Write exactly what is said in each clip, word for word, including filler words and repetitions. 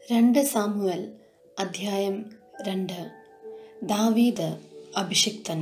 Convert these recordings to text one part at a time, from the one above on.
രണ്ട് സാമുവേൽ അധ്യായം രണ്ട്. ദാവീദ് അഭിഷിക്തൻ.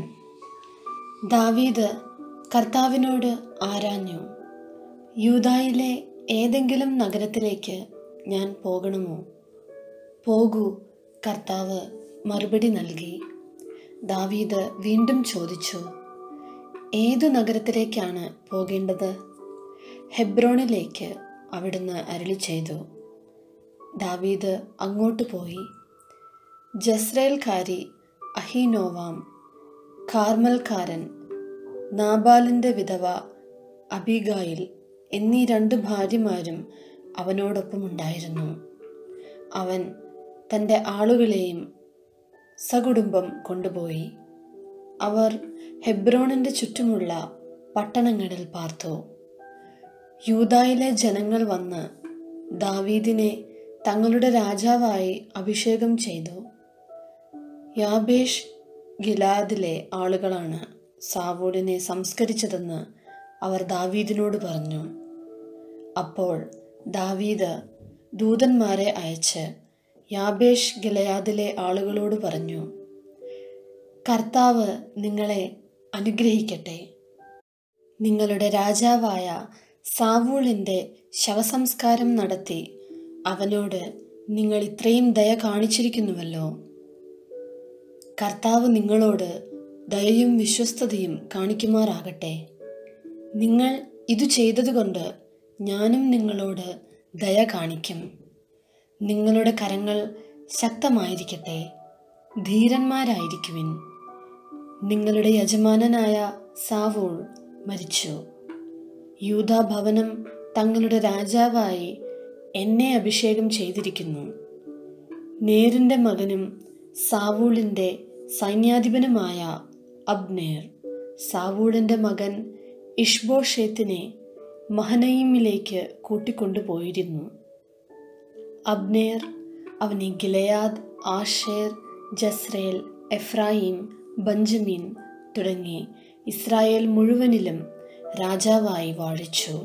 ദാവീദ് കർത്താവിനോട് ആരാഞ്ഞു, യൂദായിലെ ഏതെങ്കിലും നഗരത്തിലേക്ക് ഞാൻ പോകണമോ? പോകൂ, കർത്താവ് മറുപടി നൽകി. ദാവീദ് വീണ്ടും ചോദിച്ചു, ഏതു നഗരത്തിലേക്കാണ് പോകേണ്ടത്? ഹെബ്രോണിലേക്ക് അവിടുന്ന് അരുളി ചെയ്തു. ദാവീദ് അങ്ങോട്ട് പോയി. ജസ്രയേൽക്കാരി അഹീനോവാം, കാർമൽക്കാരൻ നാബാലിൻ്റെ വിധവ അബീഗായിൽ എന്നീ രണ്ട് ഭാര്യമാരും അവനോടൊപ്പമുണ്ടായിരുന്നു. അവൻ തൻ്റെ ആളുകളെയും സകുടുംബം കൊണ്ടുപോയി. അവർ ഹെബ്രോണിൻ്റെ ചുറ്റുമുള്ള പട്ടണങ്ങളിൽ പാർത്തു. യൂദായിലെ ജനങ്ങൾ വന്ന് ദാവീദിനെ തങ്ങളുടെ രാജാവായി അഭിഷേകം ചെയ്തു. യാബേഷ് ഗിലാദിലെ ആളുകളാണ് സാവൂളിനെ സംസ്കരിച്ചതെന്ന് അവർ ദാവീദിനോട് പറഞ്ഞു. അപ്പോൾ ദാവീദ് ദൂതന്മാരെ അയച്ച് യാബേഷ് ഗിലയാദിലെ ആളുകളോട് പറഞ്ഞു, കർത്താവ് നിങ്ങളെ അനുഗ്രഹിക്കട്ടെ. നിങ്ങളുടെ രാജാവായ സാവൂളിൻ്റെ ശവസംസ്കാരം നടത്തി അവനോട് നിങ്ങൾ ഇത്രയും ദയ കാണിച്ചിരിക്കുന്നുവല്ലോ. കർത്താവ് നിങ്ങളോട് ദയയും വിശ്വസ്തതയും കാണിക്കുമാറാകട്ടെ. നിങ്ങൾ ഇതു ചെയ്തതുകൊണ്ട് ഞാനും നിങ്ങളോട് ദയ കാണിക്കും. നിങ്ങളുടെ കരങ്ങൾ ശക്തമായിരിക്കട്ടെ, ധീരന്മാരായിരിക്കുവിൻ. നിങ്ങളുടെ യജമാനനായ സാവൂൾ മരിച്ചു. യൂദാ ഭവനം തങ്ങളുടെ രാജാവായി എന്നെ അഭിഷേകം ചെയ്തിരിക്കുന്നു. നേരിൻ്റെ മകനും സാവൂളിൻ്റെ സൈന്യാധിപനുമായ അബ്നേർ സാവൂളിൻ്റെ മകൻ ഇഷ്ബോഷേത്തിനെ മഹനയീമിലേക്ക് കൂട്ടിക്കൊണ്ടുപോയിരുന്നു. അബ്നേർ അവനെ Gilead, Asher, Jezreel, Ephraim, Benjamin തുടങ്ങി ഇസ്രായേൽ മുഴുവനിലും രാജാവായി വാഴിച്ചു.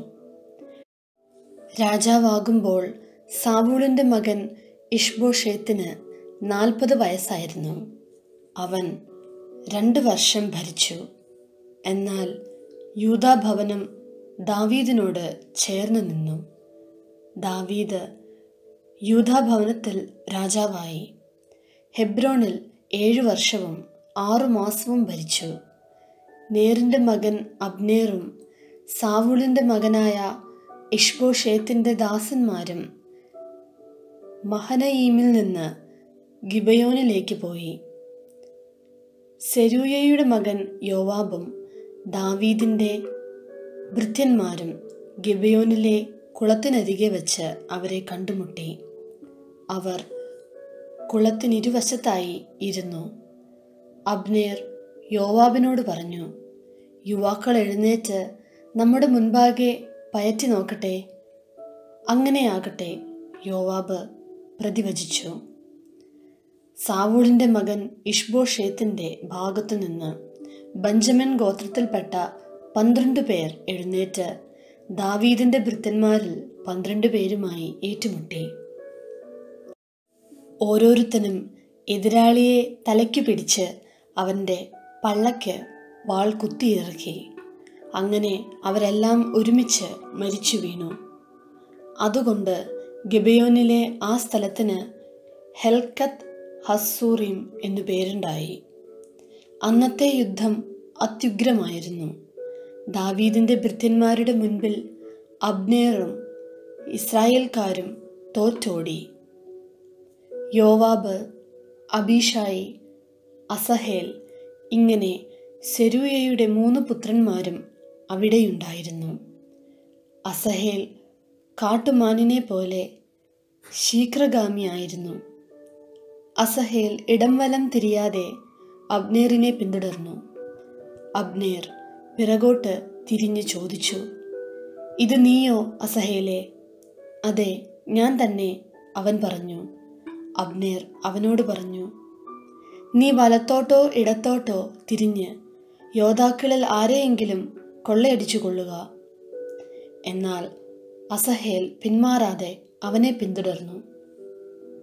രാജാവാകുമ്പോൾ സാവൂളിൻ്റെ മകൻ ഇഷ്ബോഷേത്തിന് നാൽപ്പത് വയസ്സായിരുന്നു. അവൻ രണ്ട് വർഷം ഭരിച്ചു. എന്നാൽ യൂദാ ഭവനം ദാവീദിനോട് ചേർന്ന് നിന്നു. ദാവീദ് യൂദാ ഭവനത്തിൽ രാജാവായി. ഹെബ്രോണിൽ ഏഴു വർഷവും ആറു മാസവും ഭരിച്ചു. നേരിൻ്റെ മകൻ അബ്നേറും സാവൂളിൻ്റെ മകനായ ഇഷ്ബോഷേത്തിൻ്റെ ദാസന്മാരും മഹനയീമിൽ നിന്ന് ഗിബയോനിലേക്ക് പോയി. സെരൂയയുടെ മകൻ യോവാബും ദാവീദിൻ്റെ ഭൃത്യന്മാരും ഗിബയോനിലെ കുളത്തിനരികെ വച്ച് അവരെ കണ്ടുമുട്ടി. അവർ കുളത്തിനിരുവശത്തായി ഇരുന്നു. അബ്നേർ യോവാബിനോട് പറഞ്ഞു, യുവാക്കൾ എഴുന്നേറ്റ് നമ്മുടെ മുൻപാകെ പയറ്റി നോക്കട്ടെ. അങ്ങനെയാകട്ടെ, യോവാബ് പ്രതിവചിച്ചു. സാവൂളിൻ്റെ മകൻ ഇഷ്ബോഷേത്തിൻ്റെ ഭാഗത്തു നിന്ന് ബഞ്ചമിൻ ഗോത്രത്തിൽപ്പെട്ട പന്ത്രണ്ട് പേർ എഴുന്നേറ്റ് ദാവീദിൻ്റെ ഭൃത്യന്മാരിൽ പന്ത്രണ്ട് പേരുമായി ഏറ്റുമുട്ടി. ഓരോരുത്തനും എതിരാളിയെ തലയ്ക്കു പിടിച്ച് അവൻ്റെ പള്ളയ്ക്ക് വാൾ കുത്തിയിറക്കി. അങ്ങനെ അവരെല്ലാം ഒരുമിച്ച് മരിച്ചു വീണു. അതുകൊണ്ട് ഗിബയോനിലെ ആ സ്ഥലത്തിന് ഹെൽക്കത്ത് ഹസ്സൂറിം എന്നു പേരുണ്ടായി. അന്നത്തെ യുദ്ധം അത്യുഗ്രമായിരുന്നു. ദാവീദിൻ്റെ ഭൃത്യന്മാരുടെ മുൻപിൽ അബ്നേറും ഇസ്രായേൽക്കാരും തോറ്റോടി. യോവാബ്, അബീഷായി, അസഹേൽ ഇങ്ങനെ സെരൂയയുടെ മൂന്ന് പുത്രന്മാരും അവിടെയുണ്ടായിരുന്നു. അസഹേൽ കാട്ടുമാനിനെ പോലെ ശീഘ്രഗാമിയായിരുന്നു. അസഹേൽ ഇടം വലം തിരിയാതെ അബ്നേറിനെ പിന്തുടർന്നു. അബ്നേർ പിറകോട്ട് തിരിഞ്ഞു ചോദിച്ചു, ഇത് നീയോ അസഹേലേ? അതെ, ഞാൻ തന്നെ, അവൻ പറഞ്ഞു. അബ്നേർ അവനോട് പറഞ്ഞു, നീ വലത്തോട്ടോ ഇടത്തോട്ടോ തിരിഞ്ഞ് യോദ്ധാക്കളിൽ ആരെയെങ്കിലും കൊള്ളയടിച്ചു കൊള്ളുക. എന്നാൽ അസഹേൽ പിന്മാറാതെ അവനെ പിന്തുടർന്നു.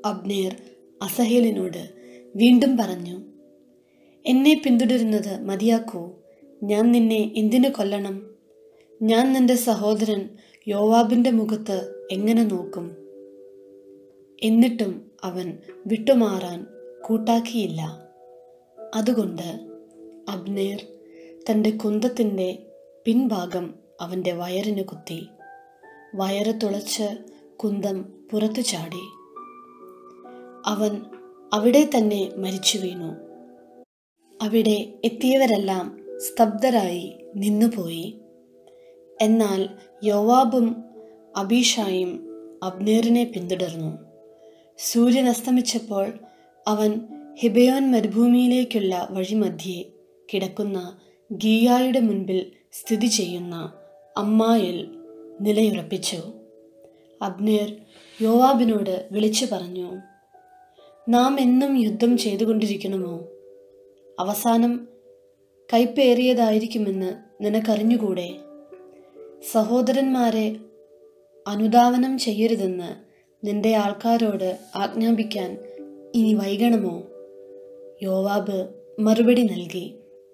അബ്നേർ അസഹേലിനോട് വീണ്ടും പറഞ്ഞു, എന്നെ പിന്തുടരുന്നത് മതിയാക്കൂ. ഞാൻ നിന്നെ എന്തിനു കൊല്ലണം? ഞാൻ നിന്റെ സഹോദരൻ യോവാബിന്റെ മുഖത്ത് എങ്ങനെ നോക്കും? എന്നിട്ടും അവൻ വിട്ടുമാറാൻ കൂട്ടാക്കിയില്ല. അതുകൊണ്ട് അബ്നേർ തൻ്റെ കുന്തത്തിൻ്റെ പിൻഭാഗം അവൻ്റെ വയറിന് കുത്തി. വയറ് തുളച്ച് കുന്തം പുറത്തു ചാടി. അവൻ അവിടെ തന്നെ മരിച്ചു വീണു. അവിടെ എത്തിയവരെല്ലാം സ്തബ്ധരായി നിന്നുപോയി. എന്നാൽ യോവാബും അബീഷായും അബ്നേറിനെ പിന്തുടർന്നു. സൂര്യൻ അസ്തമിച്ചപ്പോൾ അവൻ ഹിബയോൻ മരുഭൂമിയിലേക്കുള്ള വഴിമധ്യേ കിടക്കുന്ന ഗീയായുടെ മുൻപിൽ സ്ഥിതി ചെയ്യുന്ന അമ്മായിൽ നിലയുറപ്പിച്ചു. അബ്നേർ യോവാബിനോട് വിളിച്ചു പറഞ്ഞു, നാം എന്നും യുദ്ധം ചെയ്തുകൊണ്ടിരിക്കണമോ? അവസാനം കൈപ്പേറിയതായിരിക്കുമെന്ന് നിനക്കറിഞ്ഞുകൂടെ? സഹോദരന്മാരെ അനുധാവനം ചെയ്യരുതെന്ന് നിന്റെ ആൾക്കാരോട് ആജ്ഞാപിക്കാൻ ഇനി വൈകണമോ? യോവാബ് മറുപടി നൽകി,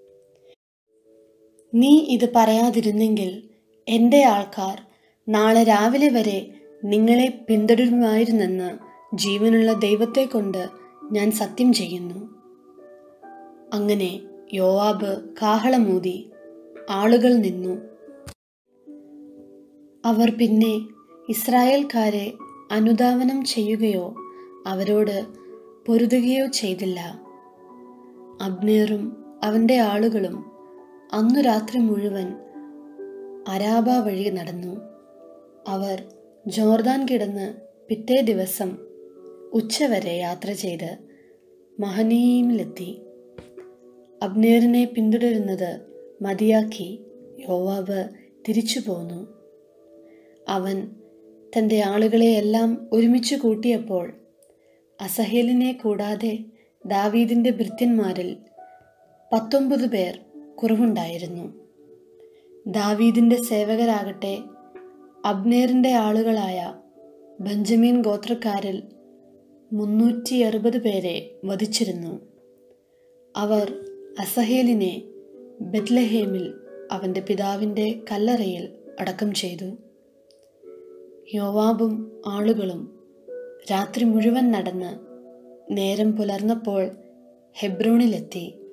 നീ ഇത് പറയാതിരുന്നെങ്കിൽ എൻ്റെ ആൾക്കാർ നാളെ രാവിലെ വരെ നിങ്ങളെ പിന്തുടരുമായിരുന്നെന്ന് ജീവനുള്ള ദൈവത്തെ കൊണ്ട് ഞാൻ സത്യം ചെയ്യുന്നു. അങ്ങനെ യോവാബ് കാഹളമൂതി ആളുകൾ നിന്നു. അവർ പിന്നെ ഇസ്രായേൽക്കാരെ അനുധാവനം ചെയ്യുകയോ അവരോട് പൊരുതുകയോ ചെയ്തില്ല. അബ്നേറും അവൻ്റെ ആളുകളും അന്നു രാത്രി മുഴുവൻ അരാബ വഴി നടന്നു. അവർ ജോർദാൻ കിടന്ന് പിറ്റേ ദിവസം ഉച്ചവരെ യാത്ര ചെയ്ത് മഹനയീമിലെത്തി. അബ്നേറിനെ പിന്തുടരുന്നത് മതിയാക്കി യോവാബ് തിരിച്ചു പോന്നു. അവൻ തൻ്റെ ആളുകളെയെല്ലാം ഒരുമിച്ച് കൂട്ടിയപ്പോൾ അസഹേലിനെ കൂടാതെ ദാവീദിൻ്റെ ഭൃത്യന്മാരിൽ പത്തൊമ്പത് പേർ കുറവുണ്ടായിരുന്നു. ദാവീദിൻ്റെ സേവകരാകട്ടെ അബ്നേറിൻ്റെ ആളുകളായ ബെഞ്ചമിൻ ഗോത്രക്കാരിൽ മുന്നൂറ്റി അറുപത് പേരെ വധിച്ചിരുന്നു. അവർ അസഹേലിനെ ബെത്ലഹേമിൽ അവൻ്റെ പിതാവിൻ്റെ കല്ലറയിൽ അടക്കം ചെയ്തു. യോവാബും ആളുകളും രാത്രി മുഴുവൻ നടന്ന് നേരം പുലർന്നപ്പോൾ ഹെബ്രോണിലെത്തി.